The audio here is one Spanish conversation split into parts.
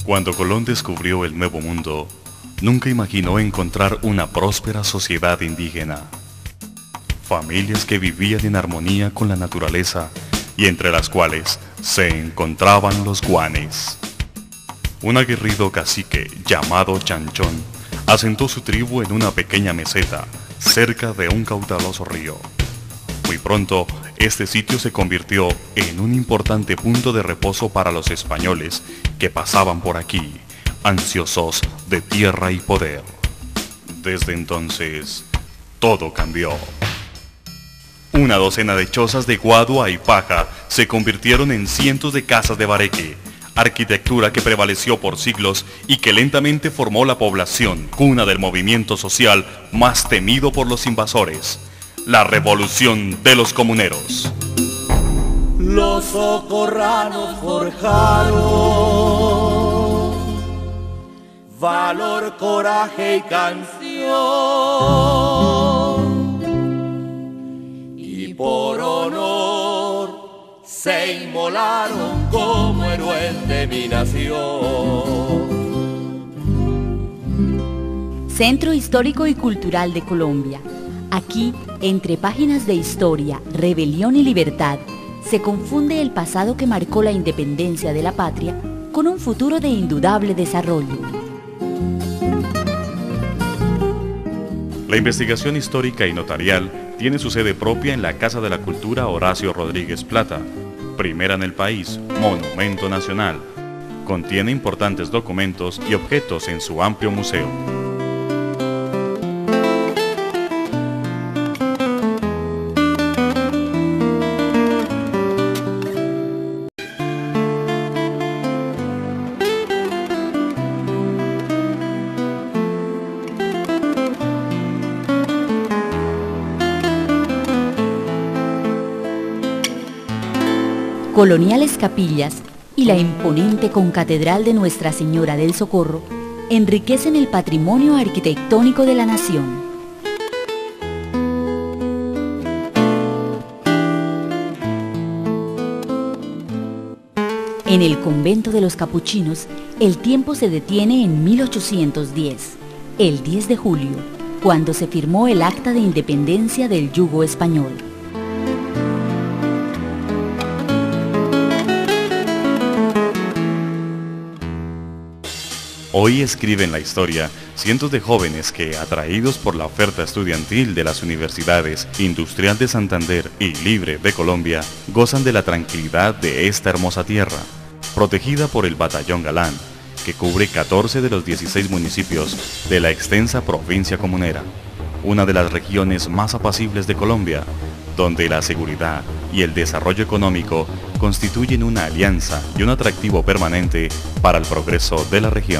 Cuando Colón descubrió el Nuevo Mundo, nunca imaginó encontrar una próspera sociedad indígena. Familias que vivían en armonía con la naturaleza y entre las cuales se encontraban los guanes. Un aguerrido cacique llamado Chanchón asentó su tribu en una pequeña meseta cerca de un caudaloso río. Muy pronto, este sitio se convirtió en un importante punto de reposo para los españoles que pasaban por aquí, ansiosos de tierra y poder. Desde entonces, todo cambió. Una docena de chozas de guadua y paja se convirtieron en cientos de casas de bareque, arquitectura que prevaleció por siglos y que lentamente formó la población, cuna del movimiento social más temido por los invasores, la revolución de los comuneros. Los socorranos forjaron valor, coraje y canción, y por honor se inmolaron como héroes de mi nación. Centro Histórico y Cultural de Colombia. Aquí, entre páginas de historia, rebelión y libertad, se confunde el pasado que marcó la independencia de la patria con un futuro de indudable desarrollo. La investigación histórica y notarial tiene su sede propia en la Casa de la Cultura Horacio Rodríguez Plata, primera en el país, monumento nacional. Contiene importantes documentos y objetos en su amplio museo. Coloniales capillas y la imponente concatedral de Nuestra Señora del Socorro enriquecen el patrimonio arquitectónico de la nación. En el convento de los capuchinos, el tiempo se detiene en 1810, el 10 de julio, cuando se firmó el Acta de Independencia del yugo español. Hoy escriben la historia cientos de jóvenes que, atraídos por la oferta estudiantil de las universidades Industrial de Santander y Libre de Colombia, gozan de la tranquilidad de esta hermosa tierra, protegida por el Batallón Galán, que cubre 14 de los 16 municipios de la extensa provincia comunera, una de las regiones más apacibles de Colombia, donde la seguridad y el desarrollo económico constituyen una alianza y un atractivo permanente para el progreso de la región.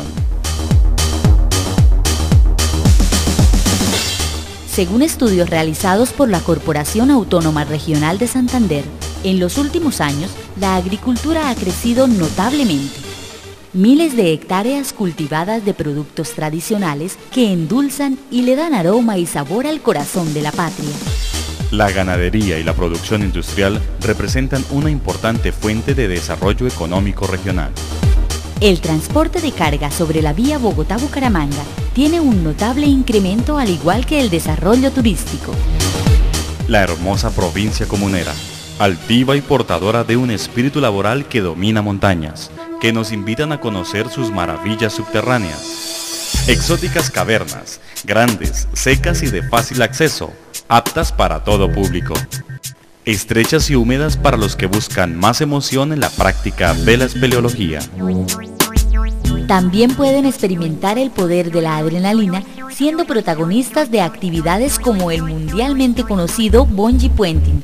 Según estudios realizados por la Corporación Autónoma Regional de Santander, en los últimos años, la agricultura ha crecido notablemente. Miles de hectáreas cultivadas de productos tradicionales que endulzan y le dan aroma y sabor al corazón de la patria. La ganadería y la producción industrial representan una importante fuente de desarrollo económico regional. El transporte de carga sobre la vía Bogotá-Bucaramanga tiene un notable incremento, al igual que el desarrollo turístico. La hermosa provincia comunera, altiva y portadora de un espíritu laboral que domina montañas, que nos invitan a conocer sus maravillas subterráneas. Exóticas cavernas, grandes, secas y de fácil acceso, aptas para todo público. Estrechas y húmedas para los que buscan más emoción en la práctica de la espeleología. También pueden experimentar el poder de la adrenalina siendo protagonistas de actividades como el mundialmente conocido bungee puenting,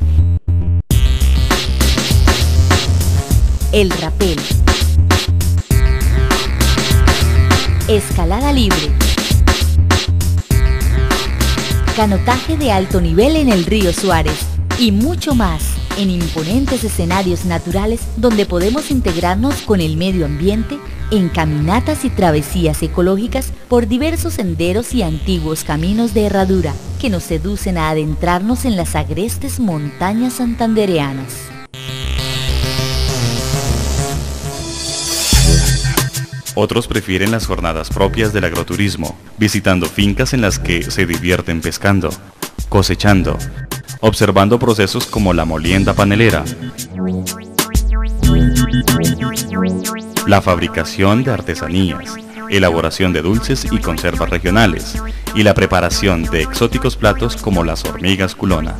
el rapel, escalada libre, canotaje de alto nivel en el río Suárez y mucho más en imponentes escenarios naturales donde podemos integrarnos con el medio ambiente en caminatas y travesías ecológicas por diversos senderos y antiguos caminos de herradura que nos seducen a adentrarnos en las agrestes montañas santandereanas. Otros prefieren las jornadas propias del agroturismo, visitando fincas en las que se divierten pescando, cosechando, observando procesos como la molienda panelera, la fabricación de artesanías, elaboración de dulces y conservas regionales, y la preparación de exóticos platos como las hormigas culonas.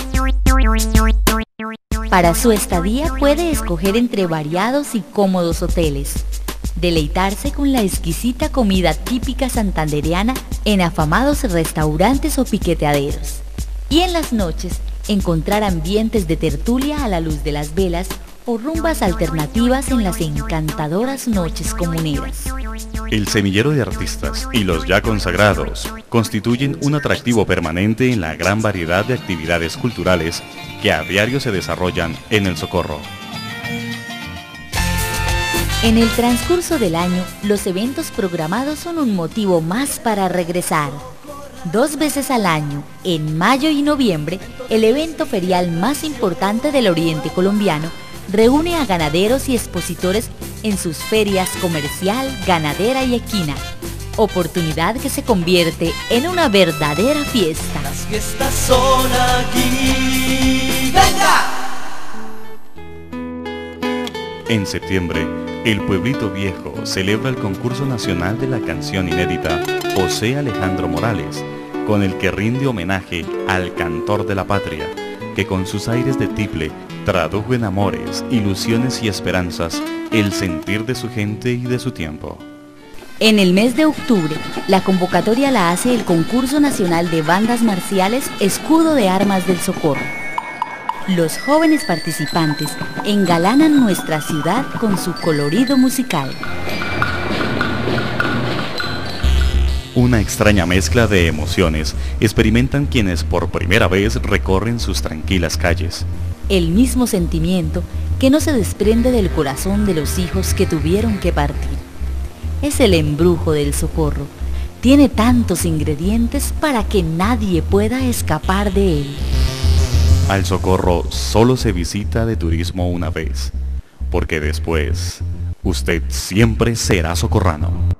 Para su estadía puede escoger entre variados y cómodos hoteles, deleitarse con la exquisita comida típica santandereana en afamados restaurantes o piqueteaderos, y en las noches encontrar ambientes de tertulia a la luz de las velas o rumbas alternativas en las encantadoras noches comuneras. El semillero de artistas y los ya consagrados constituyen un atractivo permanente en la gran variedad de actividades culturales que a diario se desarrollan en El Socorro. En el transcurso del año, los eventos programados son un motivo más para regresar. 2 veces al año, en mayo y noviembre, el evento ferial más importante del oriente colombiano reúne a ganaderos y expositores en sus ferias comercial, ganadera y equina, oportunidad que se convierte en una verdadera fiesta. Las fiestas son aquí. ¡Venga! En septiembre, el Pueblito Viejo celebra el concurso nacional de la canción inédita José Alejandro Morales, con el que rinde homenaje al cantor de la patria, que con sus aires de tiple tradujo en amores, ilusiones y esperanzas el sentir de su gente y de su tiempo. En el mes de octubre, la convocatoria la hace el Concurso Nacional de Bandas Marciales Escudo de Armas del Socorro. Los jóvenes participantes engalanan nuestra ciudad con su colorido musical. Una extraña mezcla de emociones experimentan quienes por primera vez recorren sus tranquilas calles. El mismo sentimiento que no se desprende del corazón de los hijos que tuvieron que partir. Es el embrujo del Socorro. Tiene tantos ingredientes para que nadie pueda escapar de él. Al Socorro solo se visita de turismo una vez, porque después usted siempre será socorrano.